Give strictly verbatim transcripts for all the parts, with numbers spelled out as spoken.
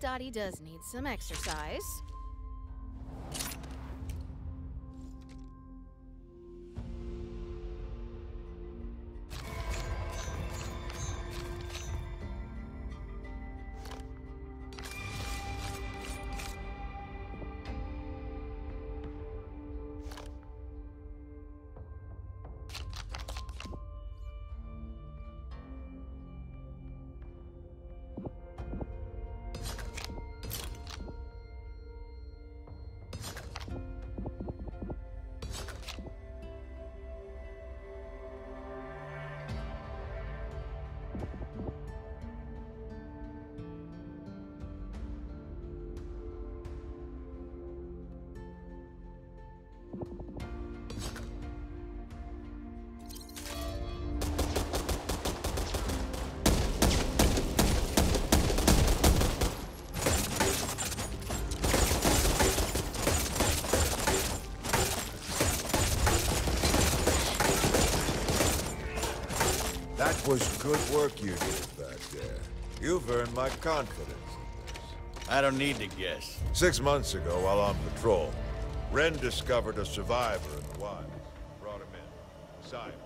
Dottie does need some exercise. That was good work you did back there. You've earned my confidence. I don't need to guess. Six months ago, while on patrol, Ren discovered a survivor in the wilds. Brought him in. Scientist.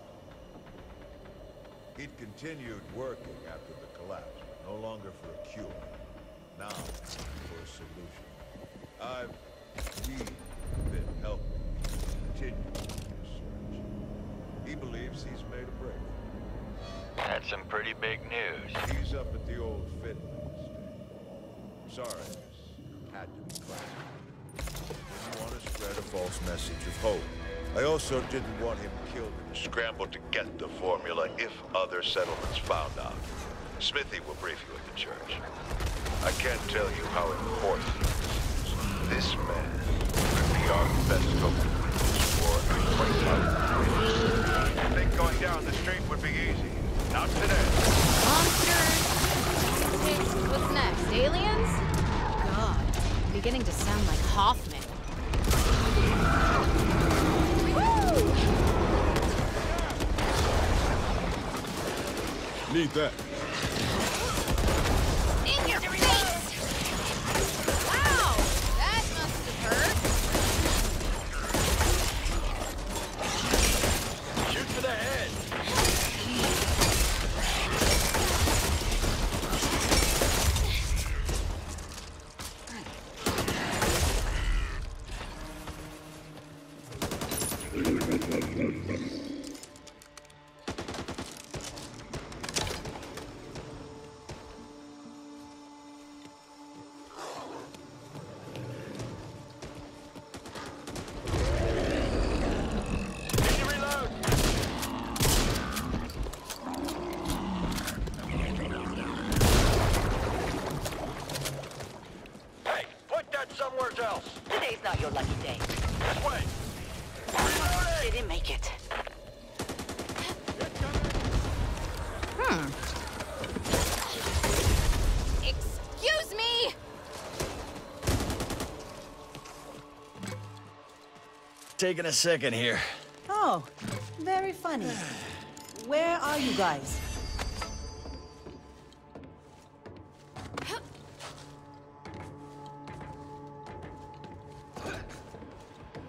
He'd continued working after the collapse, but no longer for a cure. Now, for a solution. I've... we've been helping continue his search. He believes he's made a breakthrough. That's some pretty big news. He's up at the old Finland estate. Sorry, this had to be classified. Didn't want to spread a false message of hope. I also didn't want him killed in the scramble to get the formula if other settlements found out. Smithy will brief you at the church. I can't tell you how important this is. This man could be our best hope for twenty-five. I think going down the street would be easy. Not today. Monsters. What's next? Aliens? God, beginning to sound like Hoffman. Need that. In your face! Wow! That must have hurt. Shoot for the head. Today's not your lucky day. This way. Didn't make it. Hmm. Excuse me! Taking a second here. Oh, very funny. Where are you guys?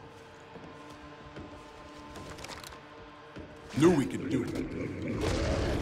Knew we could do it.